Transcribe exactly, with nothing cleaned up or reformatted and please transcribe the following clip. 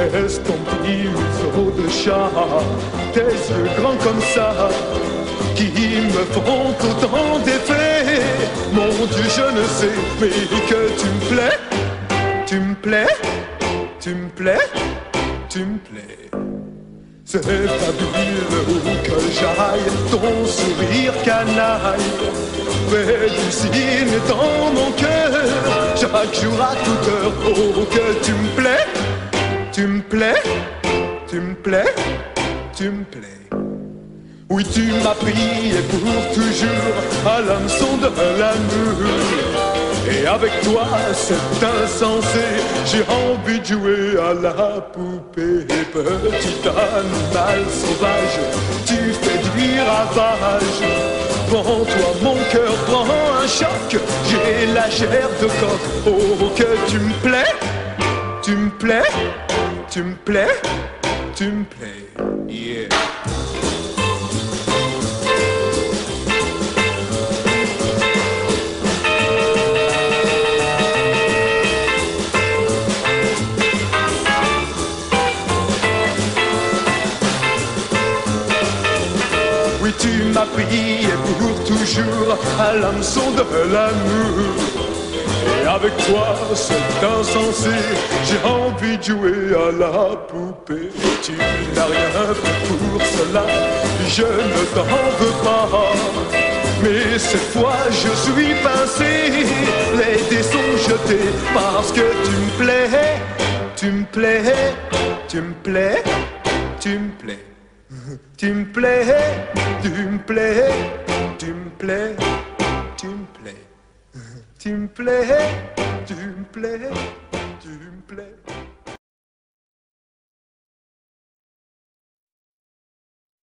laisse ton petit museau de chat, tes yeux grands comme ça, qui me font autant d'effet. Mon Dieu, je ne sais, mais que tu me plais, tu me plais, tu me plais, tu me plais. C'est fabuleux que j'aille, ton sourire canaille fait du signe dans mon cœur, chaque jour à toute heure. Oh, que tu me plais, tu me plais, tu me plais, tu me plais. Oui, tu m'as pris et pour toujours à l'hameçon de l'amour. Et avec toi, c'est insensé, j'ai envie de jouer à la poupée. Petit animal sauvage, tu fais du ravage. Devant toi, mon cœur prend un choc, j'ai la chair de coq. Oh, que tu me plais, tu me plais, tu me plais, tu me plais. Yeah. Oui, tu m'as pris et pour toujours à l'hameçon de l'amour. Et avec toi, c'est insensé, j'ai envie de jouer à la poupée. Tu n'as rien fait pour cela, je ne t'en veux pas. Mais cette fois, je suis pincé, les dés sont jetés parce que tu me plais, tu me plais, tu me plais, tu me plais. Tu me plais, tu me plais, tu me plais, tu me plais, tu me plais, tu me plais, tu me plais.